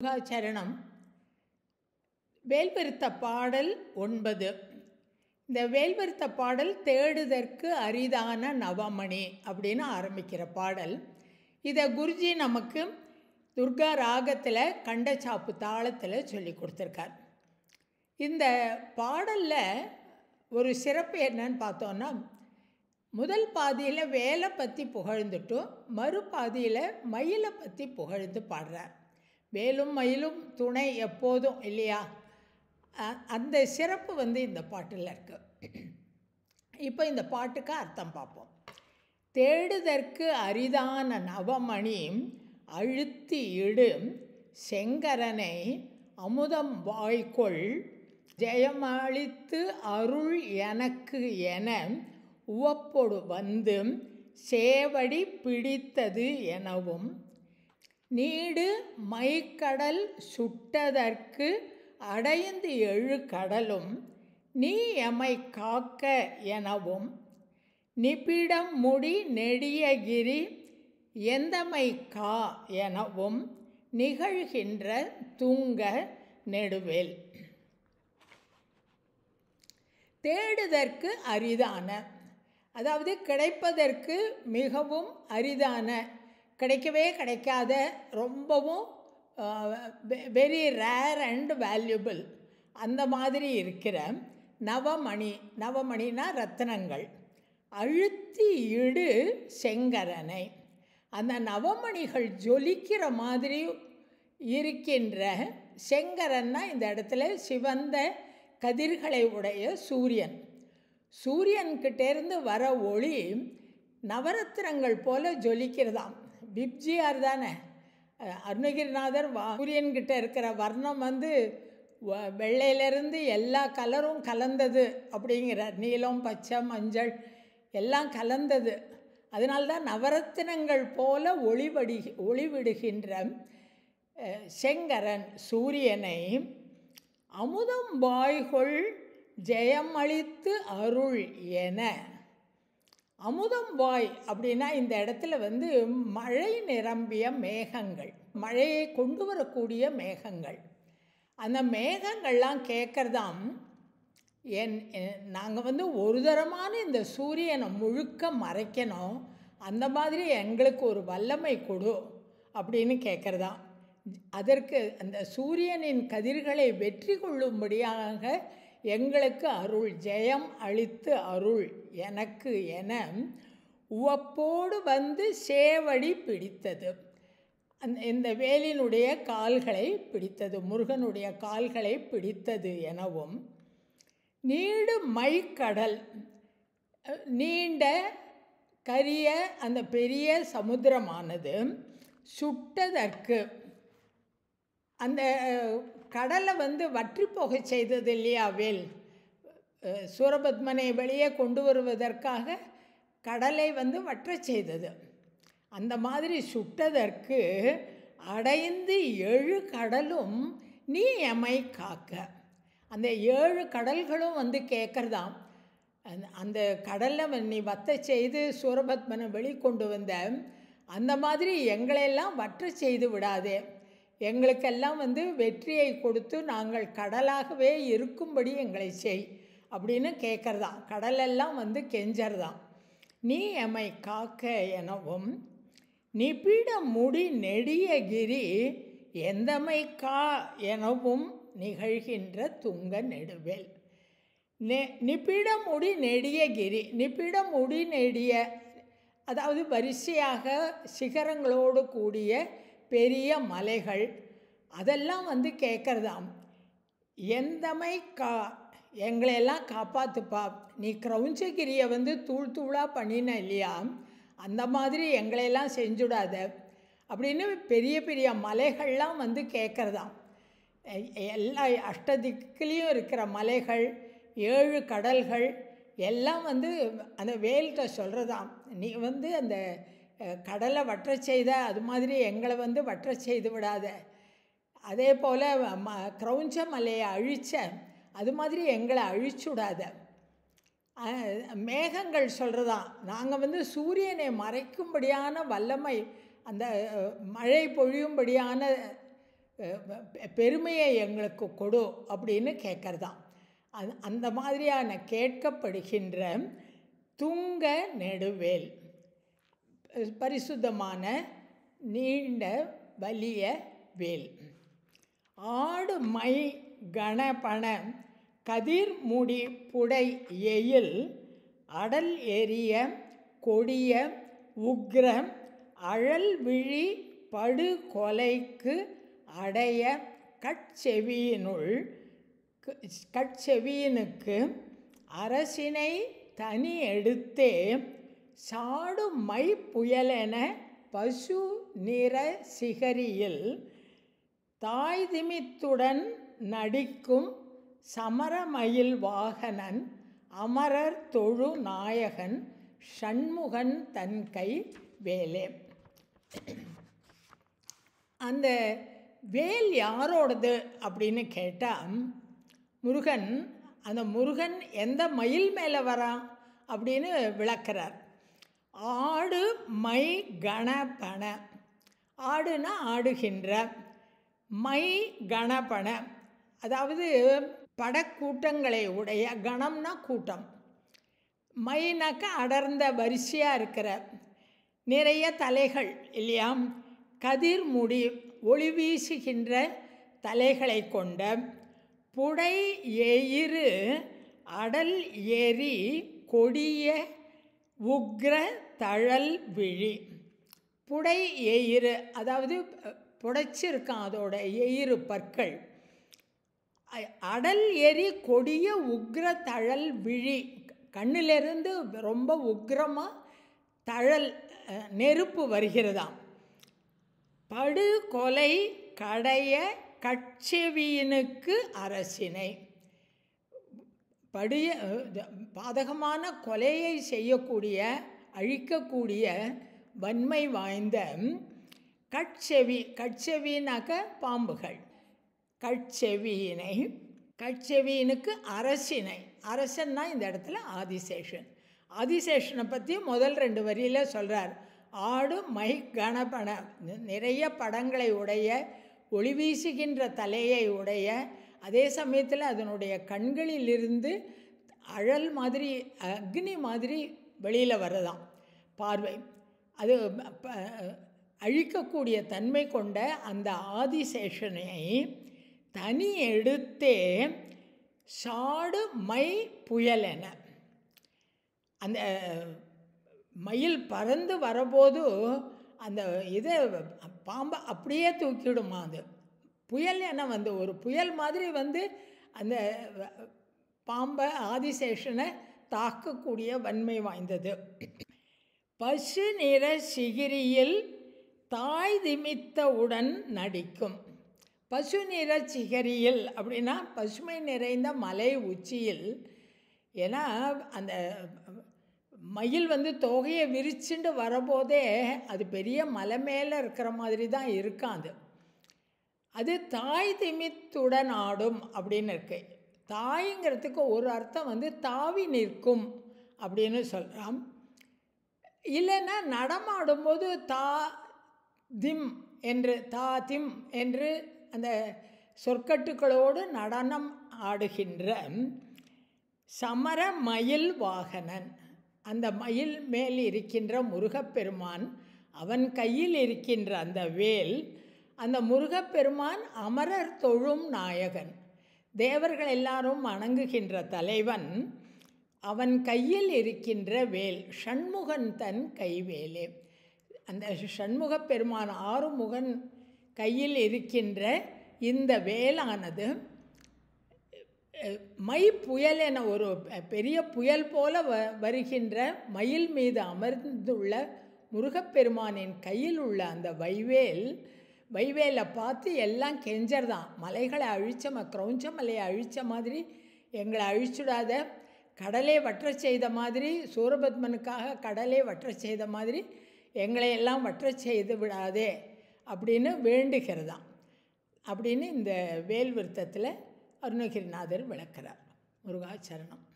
சரணம். வேல்விருத்த பாடல் 9. இந்த வேல்விருத்த பாடல் தேடுதற்கு அரிதான நவமணி அப்படின்னு ஆரம்பிக்கிற பாடல். இதை குருஜி நமக்கு துர்கா ராகத்தில் கண்டச்சாப்பு தாளத்தில் சொல்லி கொடுத்துருக்கார். இந்த பாடலில் ஒரு சிறப்பு என்னன்னு பார்த்தோன்னா, முதல் பாதியில் வேலை பற்றி புகழ்ந்துட்டும் மறுபாதியில் மயிலை பற்றி புகழ்ந்து பாடுறார். வேலும் மயிலும் துணை எப்போதும் இல்லையா, அந்த சிறப்பு இந்த பாட்டில் இருக்குது. இப்போ இந்த பாட்டுக்கு அர்த்தம் பார்ப்போம். தேடுதற்கு அரிதான நவமணி அழுத்தி இடு செங்கரனை அமுதம் வாய்கொள் ஜெயமளித்து அருள் எனக்கு என உவப்பொடு வந்து சேவடி பிடித்தது எனவும், நீடு மைக்கடல் சுட்டதற்கு அடைந்து எழு கடலும் நீ எமை காக்க எனவும், நிபிடம் முடி நெடியகிரி எந்தமை கா எனவும் நிகழ்கின்ற துங்க நெடுவேல். தேடுதற்கு அரிதான, அதாவது கிடைப்பதற்கு மிகவும் அரிதான, கிடைக்கவே கிடைக்காத, ரொம்பவும் வெரி ரேர் அண்ட் வேல்யூபிள் அந்த மாதிரி இருக்கிற நவமணி, நவமணினா ரத்னங்கள், அழுத்தி இடு செங்கரனை, அந்த நவமணிகள் ஜொலிக்கிற மாதிரி இருக்கின்ற செங்கரன்னா இந்த இடத்துல சிவந்த கதிர்களை உடைய சூரியன். சூரியன்கிட்டேருந்து வர ஒளி நவரத்னங்கள் போல ஜொலிக்கிறதாம். பிப்ஜியார் தானே அருணகிரிநாதர் சூரியன்கிட்ட இருக்கிற வர்ணம் வெள்ளையிலேருந்து எல்லா கலரும் கலந்தது அப்படிங்கிறார். நீலம் பச்சை மஞ்சள் எல்லாம் கலந்தது. அதனால்தான் நவரத்தினங்கள் போல ஒளிவிடுகின்ற செங்கரன் சூரியனை அமுதம் வாய்கொள் ஜெயமளித்து அருள் என. அமுதம் வாய் அப்படின்னா இந்த இடத்துல மழை நிரம்பிய மேகங்கள், மழையை கொண்டு வரக்கூடிய மேகங்கள். அந்த மேகங்கள்லாம் கேட்குறதாம், நாங்கள் ஒரு தரமான இந்த சூரியனை முழுக்க மறைக்கணும், அந்த மாதிரி எங்களுக்கு ஒரு வல்லமை கொடு அப்படின்னு கேட்குறதாம். அதற்கு அந்த சூரியனின் கதிர்களை வெற்றி கொள்ளும்படியாக எங்களுக்கு அருள், ஜெயம் அளித்து அருள் எனக்கு என உவப்போடு வந்து சேவடி பிடித்தது. இந்த வேலினுடைய கால்களை பிடித்தது, முருகனுடைய கால்களை பிடித்தது எனவும், நீடு மைக்கடல், நீண்ட கரிய அந்த பெரிய சமுத்திரமானது சுட்டதற்கு, அந்த கடலை வற்றி போக செய்தது இல்லையா வேல், சூரபத்மனை வெளியே கொண்டு வருவதற்காக கடலை வற்ற செய்தது. அந்த மாதிரி சுட்டதற்கு அடைந்து எழு கடலும் நீ எமை காக்க. அந்த 7 கடல்களும் கேட்குறதாம், அந்த கடலை நீ வத்த செய்து சூரபத்மனை வெளிக்கொண்டு வந்த, அந்த மாதிரி எங்களையெல்லாம் வற்ற செய்து விடாதே, எங்களுக்கெல்லாம் வெற்றியை கொடுத்து நாங்கள் கடலாகவே இருக்கும்படி எங்களை செய் அப்படின்னு கேட்குறதாம். கடலெல்லாம் கெஞ்சறதாம். நீ எமை காக்க எனவும், நிபிட முடி நெடியகிரி எந்தமை கா எனவும் நிகழ்கின்ற துங்க நெடுவேல். நிபிட முடி நெடியகிரி, நிபிட முடி நெடிய அதாவது வரிசையாக சிகரங்களோடு கூடிய பெரிய மலைகள், அதெல்லாம் கேட்குறதாம். எந்தமை கா, எங்களையெல்லாம் காப்பாற்றுப்பா, நீ கிரௌஞ்சகிரியை தூள் தூளாக பண்ணின இல்லையா, அந்த மாதிரி எங்களையெல்லாம் செஞ்சுடாத அப்படின்னு பெரிய பெரிய மலைகள்லாம் கேட்குறதாம். எல்லா அஷ்டதிக்கிலையும் இருக்கிற மலைகள், 7 கடல்கள் எல்லாம் அந்த வேல்கிட்ட சொல்கிறதாம், நீ அந்த கடலை வற்ற செய்த அது மாதிரி எங்களை வற்ற செய்து விடாத, அதே போல் கிரௌஞ்ச மலையை அழிச்ச அது மாதிரி எங்களை அழிச்சுடாத. மேகங்கள் சொல்கிறதாம், நாங்கள் சூரியனை மறைக்கும்படியான வல்லமை, அந்த மழை பொழியும்படியான பெருமையை எங்களுக்கு கொடு அப்படின்னு கேட்குறதான். அந்த மாதிரியான கேட்கப்படுகின்ற துங்க நெடுவேல், பரிசுத்தமான நீண்ட வலிய வேல். ஆடு மை கணபண கதிர் முடி புடை எயில் அடல் எரிய கொடிய உக்ர அழல் விழி படு கொலைக்கு அடைய கட்செவியினுக்கு அரசினை தனி எடுத்தே சாடு மை புயலென பசு நிற சிகரியில் தாய்திமித்துடன் நடிக்கும் சமரமயில் வாகனன் அமரர் தொழு நாயகன் ஷண்முகன் தன் கை வேலே. அந்த வேல் யாரோடது அப்படின்னு கேட்டால் முருகன், அந்த முருகன் எந்த மயில் மேலே வரான் அப்படின்னு விளக்கிறார். ஆடு மை கணபண, ஆடுனா ஆடுகின்ற, மை கணபண அதாவது படக்கூட்டங்களை உடைய, கணம்னா கூட்டம், மைனாக்க அடர்ந்த வரிசையாக இருக்கிற நிறைய தலைகள் இல்லையா, கதிர் முடி ஒளி வீசுகின்ற தலைகளை கொண்ட புடை எயிறு அடல் எரி கொடிய உக்ர தழல் விழி. புடை எயிறு அதாவது புடைச்சிருக்கான் அதோட எயிறு பற்கள். அடல் எரி கொடிய உக்ர தழல் விழி, கண்ணிலிருந்து ரொம்ப உக்ரமாக தழல் நெருப்பு வருகிறதாம். படு கொலை கடைய கட்செவியினுக்கு அரசினை, படிய பாதகமான கொலையை செய்யக்கூடிய அழிக்கக்கூடிய வன்மை வாய்ந்த கட்செவி, கட்செவினாக்க பாம்புகள், கட்செவியினை, கட்செவியினுக்கு அரசினை, அரசன்னா இந்த இடத்துல ஆதிசேஷன். ஆதிசேஷனை பற்றி முதல் 2 வரியில் சொல்கிறார். ஆடு மை கணபண, நிறைய படங்களை உடைய, ஒளி வீசுகின்ற தலையை உடைய, அதே சமயத்தில் அதனுடைய கண்களிலிருந்து அழல் மாதிரி அக்னி மாதிரி வெளியில் வரதான் பார்வை. அது அழிக்கக்கூடிய தன்மை கொண்ட அந்த ஆதிசேஷனை தனி எடுத்தே சாடு மை புயலென, அந்த மயில் பறந்து வரபோது அந்த இதை பாம்பை அப்படியே தூக்கிடுமா. அது புயல் என ஒரு புயல் மாதிரி அந்த பாம்பை ஆதிசேஷனை தாக்கக்கூடிய வன்மை வாய்ந்தது. பசு நிற சிகிரியில் தாய் திமித்தவுடன் நடிக்கும். பசு நிற சிகரியில் அப்படின்னா பசுமை நிறைந்த மலை உச்சியில். ஏன்னா அந்த மயில் தோகையை விரிச்சுண்டு வரபோதே அது பெரிய மலை மேலே இருக்கிற மாதிரி தான் இருக்காது. அது தாய் திமித்துடன் ஆடும் அப்படின்னு இருக்கு. தாய்ங்கிறதுக்கு ஒரு அர்த்தம் தாவி நிற்கும் அப்படின்னு சொல்கிறான். இல்லைன்னா நடமாடும்போது தா திம் என்று, தா திம் என்று அந்த சொற்கட்டுகளோடு நடனம் ஆடுகின்ற சமரமயில் வாகனன், அந்த மயில் மேல் இருக்கின்ற முருகப்பெருமான், அவன் கையில் இருக்கின்ற அந்த வேல், அந்த முருகப்பெருமான் அமரர் தொழும் நாயகன், தேவர்கள் எல்லாரும் வணங்குகின்ற தலைவன், அவன் கையில் இருக்கின்ற வேல் ஷண்முகன் தன் கைவேலே. அந்த ஷண்முகப்பெருமான் ஆறுமுகன் கையில் இருக்கின்ற இந்த வேலானது மை புயல் என ஒரு பெரிய புயல் போல வருகின்ற மயில் மீது அமர்ந்துள்ள முருகப்பெருமானின் கையில் உள்ள அந்த வைவேலை பார்த்து எல்லாம் கெஞ்சறதான். மலைகளை அழிச்ச கிரௌஞ்ச மலையை அழித்த மாதிரி எங்களை அழிச்சுடாத, கடலை வற்ற செய்த மாதிரி, சூரபத்மனுக்காக கடலை வற்ற செய்த மாதிரி எங்களை எல்லாம் வற்ற செய்து விடாதே அப்படின்னு வேண்டுகிறதாம். அப்படின்னு இந்த வேல் விருத்தத்தில் அருணகிரிநாதர் விளக்கிறார். முருகாச்சரணம்.